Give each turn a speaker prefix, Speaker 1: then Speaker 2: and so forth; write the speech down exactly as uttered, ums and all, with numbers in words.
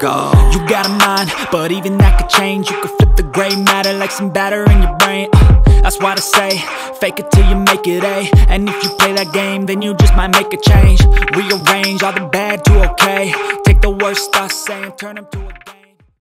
Speaker 1: go. You got a mind, but even that could change. You could flip the gray matter like some batter in your brain. uh, That's why they say, fake it till you make it A. And if you play that game, then you just might make a change. Rearrange all the bad to okay. Take the worst I say and turn them to a